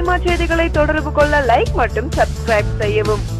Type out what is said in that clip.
Cinema செய்திகளை தொடர்பு கொள்ள லைக் மற்றும் சப்ஸ்கிரைப் செய்யவும்.